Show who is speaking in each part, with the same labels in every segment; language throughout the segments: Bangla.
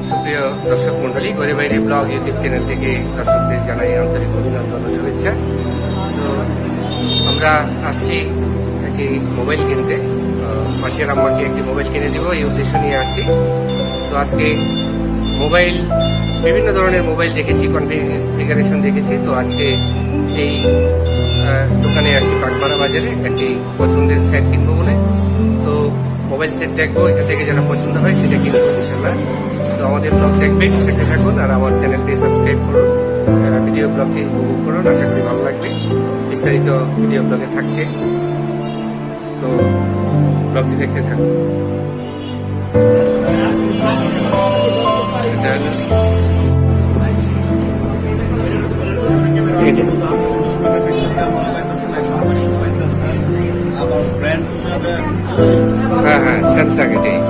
Speaker 1: সুপ্রিয় দর্শক মন্ডলী, ঘরে বাইরে ব্লগ ইউটিউব চ্যানেল থেকে দর্শকদের জানাই আন্তরিক অভিনন্দন ও শুভেচ্ছা। তো আমরা আসছি একটি মোবাইল কিনতে, মাসির আম্মাকে একটি মোবাইল কিনে দিব এই উদ্দেশ্য নিয়ে আসছি। তো আজকে মোবাইল, বিভিন্ন ধরনের মোবাইল দেখেছি, কনফিগারেশন দেখেছি। তো আজকে এই দোকানে আসছি পাকমারা বাজারে একটি পছন্দের সেট কিনবো বলে। তো মোবাইল সেট দেখবো, এখান থেকে যেটা পছন্দ হয় সেটা কিনবো ইনশাল্লাহ। তো আমাদের ব্লগ দেখবেন, দেখতে থাকুন আর আমার চ্যানেলটি সাবস্ক্রাইব করুন, ভিডিও ব্লগটি উপভোগ করুন, আশা করি ভালো লাগবে। বিস্তারিত ভিডিও ব্লগে থাকছে, তো ব্লগটি দেখতে থাকুন। হ্যাঁ হ্যাঁ, স্যামসাং এটাই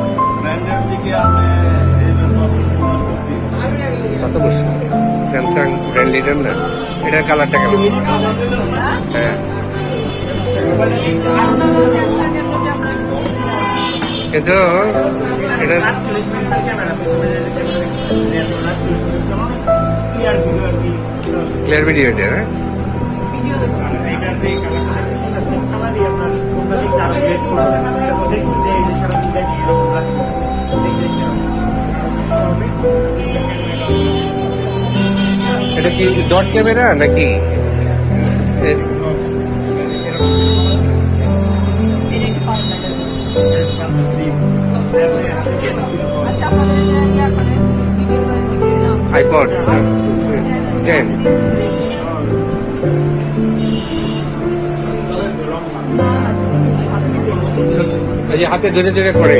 Speaker 1: কত বছর স্যামসাং ব্র্যান্ড লিডার না। এটার কালারটা কেমন? হ্যাঁ, কিন্তু এটার ক্লিয়ার ভিডিও এটা, হ্যাঁ এটা কি ডট ক্যামেরা নাকি? আইপড স্ট্যান্ড, এই হাতে ধরে ধরে করে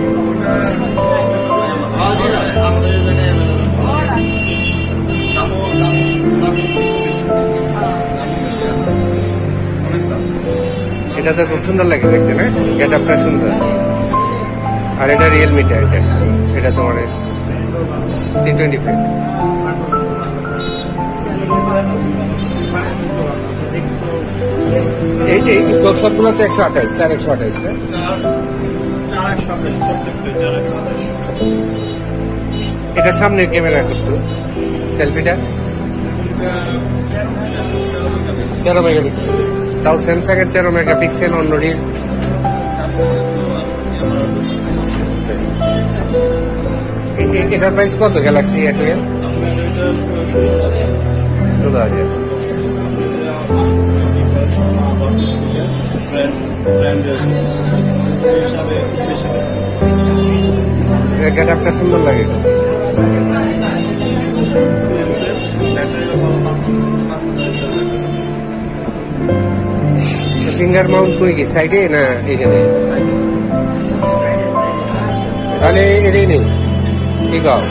Speaker 1: এটা তো খুব সুন্দর লাগে দেখতে, না? গেট আপটা সুন্দর। আর এটা রিয়েলমিটা, এটা তোমার C25। এই সবগুলো তো 128, 4128 না? এটা সামনের ক্যামেরা করতো, সেলফিটা 13 মেগাপিক্সেল। তাও স্যামসাং এর 13 মেগাপিক্সেল, অন্যটির এটার প্রাইস কত? Galaxy M12 16,000। গেটআপটা সুন্দর লাগে। ফিঙ্গার মাউন্ট কই কি সাইডে না এখানে? তাহলে এটাই নেই, ঠিক আছে।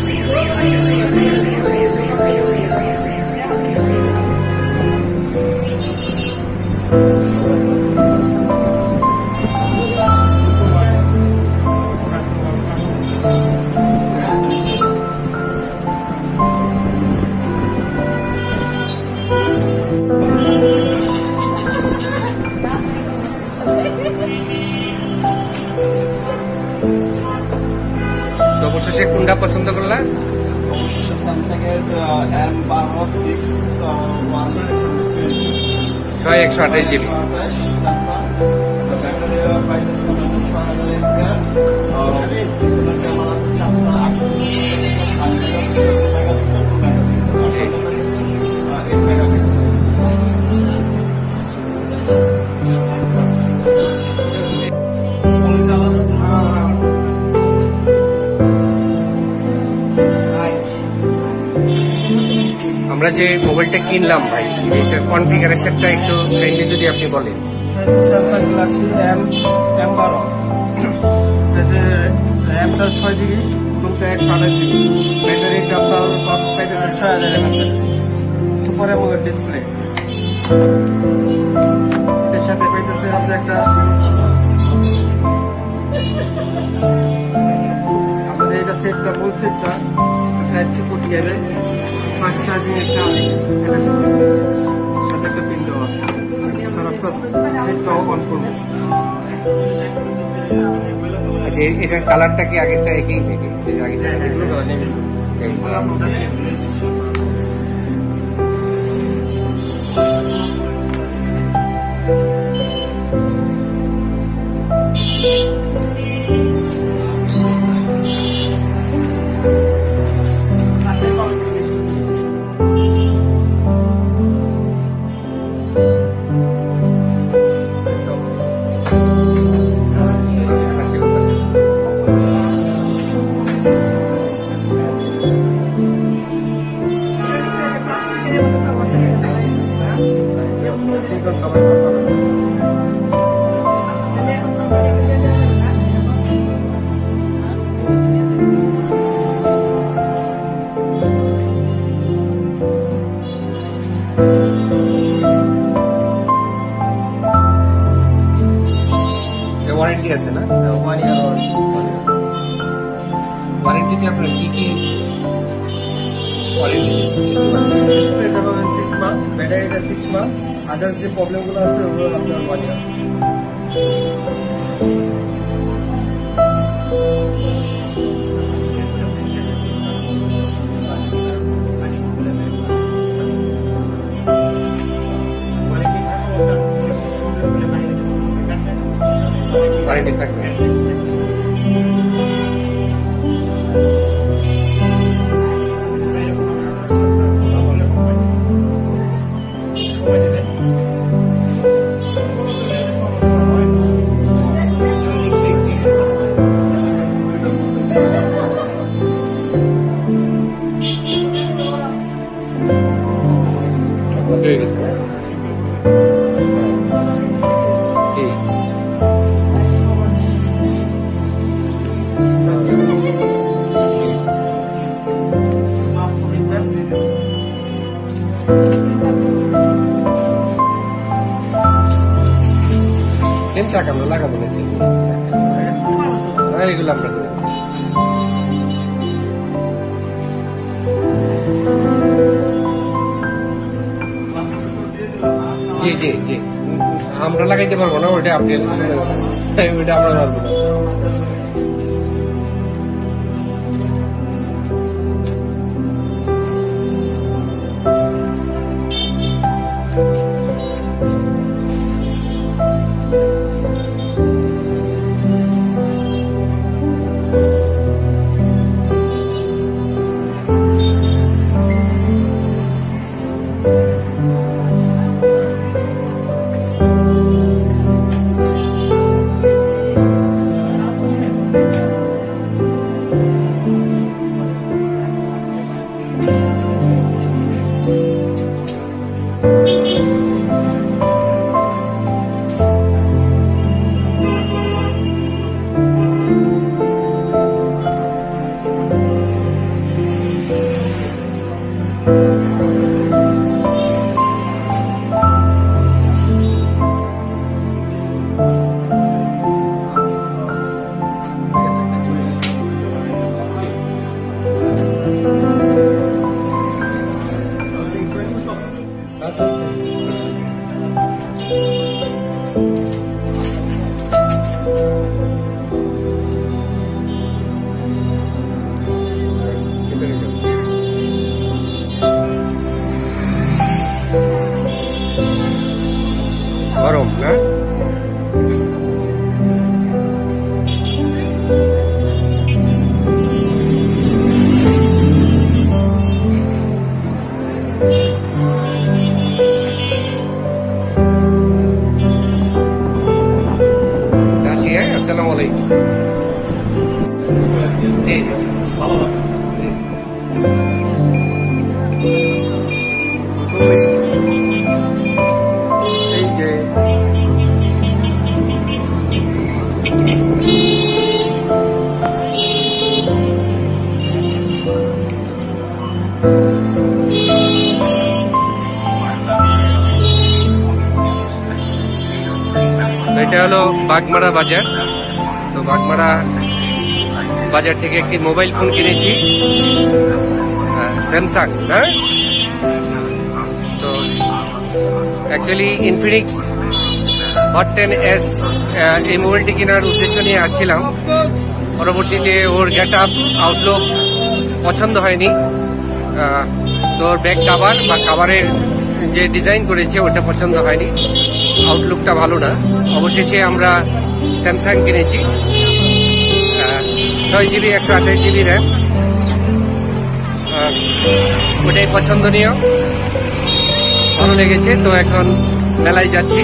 Speaker 1: অবশেষে কোনটা পছন্দ করলা?
Speaker 2: অবশেষে স্যামসাং এর M12
Speaker 1: 6/128 GB। আমরা যে মোবাইলটা কিনলাম ভাই, এটার কনফিগারেশনটা একটু কাইন্ডলি যদি আপনি বলেন।
Speaker 2: স্যামসাং গ্যালাক্সি M12, র্যামটা 6 GB, রুমটা 128 GB, ব্যাটারির চাপটা পাইতেছে 6000 mAh, সুপার অ্যামোলেড ডিসপ্লে। এর সাথে পাইতেছে আপনি একটা আমাদের এটা সেটটা, ফুল সেটটা type C port cable, fast charging একটা একটা পিন দেওয়া আছে। আর আপনার সেটটাও অন করবো।
Speaker 1: যে এটার কালারটা কি আগেরটা একই নাকি? আগে যেটা দেখছেন ওয়ারেন্টি আছে না?
Speaker 2: 1 year
Speaker 1: ওয়ারেন্টিতে আপনার কি কি ওয়ারেন্টি?
Speaker 2: 6 month, ব্যাটারিটা 6 month, আদার যে প্রবলেমগুলো আছে ওগুলো আপনার 1 year।
Speaker 1: ওয়ারেন্টি থাকবে। হয়ে গেছে না? ঠিক টাকা আমরা লাগাবো না, এগুলো আমরা করে জি জি জি আমরা লাগাইতে পারবো না, ওইটা আপনি ওইটা আমরা পারবো না। গরম না? আসি, হ্যাঁ, আসসালামু আলাইকুম। এটা হলো বাগমারা বাজার। তো বাগমারা বাজার থেকে একটি মোবাইল ফোন কিনেছি, স্যামসাং, হ্যাঁ। তো অ্যাকচুয়ালি ইনফিনিক্স হট 10s এই মোবাইলটি কেনার উদ্দেশ্য নিয়ে আসছিলাম। পরবর্তীতে ওর গেট আপ আউটলুক পছন্দ হয়নি, তোর ব্যাক কাভার বা কাভারের যে ডিজাইন করেছে ওটা পছন্দ হয়নি, আউটলুকটা ভালো না। অবশেষে আমরা স্যামসাং কিনেছি, 6GB 128GB র্যাম, ওটাই পছন্দনীয়, ভালো লেগেছে। তো এখন মেলায় যাচ্ছি।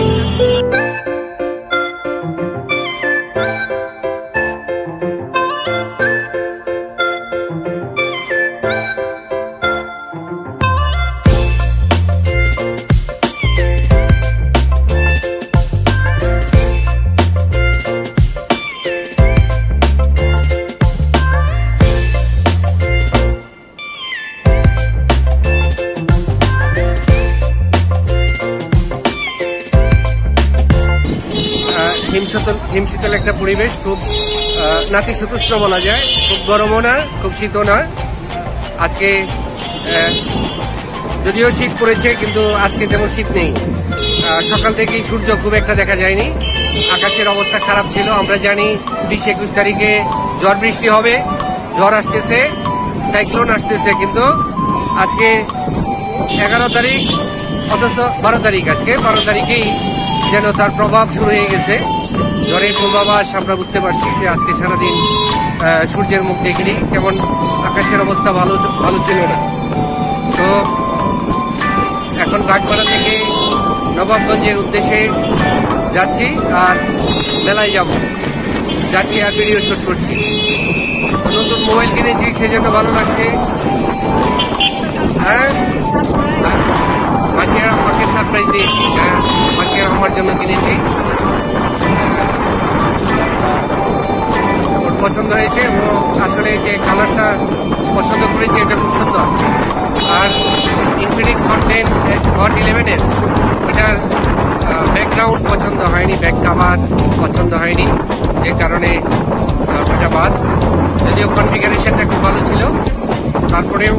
Speaker 1: হিমশীতল একটা পরিবেশ, খুব নাতিশীতোষ্ণ বলা যায়, খুব গরমও না খুব শীতও না। আজকে যদিও শীত পড়েছে কিন্তু আজকে তেমন শীত নেই। সকাল থেকেই সূর্য খুব একটা দেখা যায়নি, আকাশের অবস্থা খারাপ ছিল। আমরা জানি 20-21 তারিখে ঝড় বৃষ্টি হবে, ঝড় আসতেছে, সাইক্লোন আসতেছে, কিন্তু আজকে 11 তারিখ অথচ 12 তারিখ, আজকে 12 তারিখেই যেন তার প্রভাব শুরু হয়ে গেছে। ঝড়ের পূর্বাভাস আমরা বুঝতে পারছি যে আজকে সারাদিন সূর্যের মুখ দেখিনি, কেমন আকাশের অবস্থা ভালো ছিল না। তো এখন বাগমারা থেকে নবাবগঞ্জের উদ্দেশ্যে যাচ্ছি আর মেলায় যাচ্ছি আর ভিডিও শুট করছি। নতুন মোবাইল কিনেছি সেজন্য ভালো লাগছে। হ্যাঁ, মাসিয়া আমাকে সারপ্রাইজ দিয়েছি, মাসিয়া আমার জন্য কিনেছি, ওর পছন্দ হয়েছে। ও আসলে যে কালারটা পছন্দ করেছে এটা খুব সুন্দর। আর ইনফিনিক্স হট 11s ওটার ব্যাকগ্রাউন্ড পছন্দ হয়নি, ব্যাক কাভার পছন্দ হয়নি, যে কারণে ওটা বাদ। যদিও কনফিগারেশনটা খুব ভালো ছিল, তারপরেও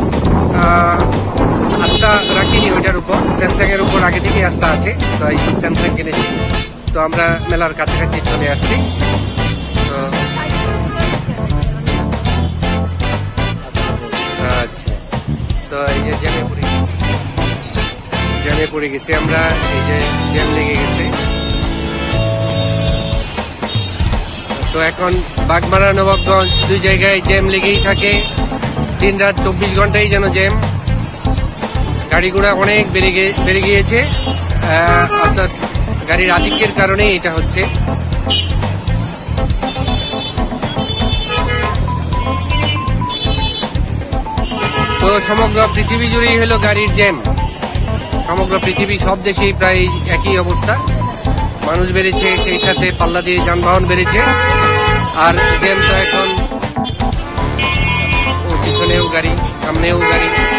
Speaker 1: আস্থা রাখিনি ওইটার উপর। স্যামসাং এর উপর আগে থেকেই আস্থা আছে, তাই স্যামসাং কিনেছি। তো আমরা মেলার কাছাকাছি চলে আসছি। তো আচ্ছা, তো এই যে জ্যামে পড়ে গেছি আমরা, এই যে জ্যাম লেগে গেছে। তো এখন বাগমারা নবাবগঞ্জ দুই জায়গায় জ্যাম লেগেই থাকে, দিন রাত 24 ঘন্টাই যেন জ্যাম। গাড়ি ঘোড়া অনেক বেড়ে গিয়েছে, অর্থাৎ গাড়ির আধিক্যের কারণে এটা হচ্ছে। তো সমগ্র পৃথিবী জুড়েই হলো গাড়ির জ্যাম, সমগ্র পৃথিবী সব দেশেই প্রায় একই অবস্থা। মানুষ বেড়েছে, সেই সাথে পাল্লা দিয়ে যানবাহন বেড়েছে, আর জ্যাম তো এখন পিছনেও গাড়ি, সামনেও গাড়ি।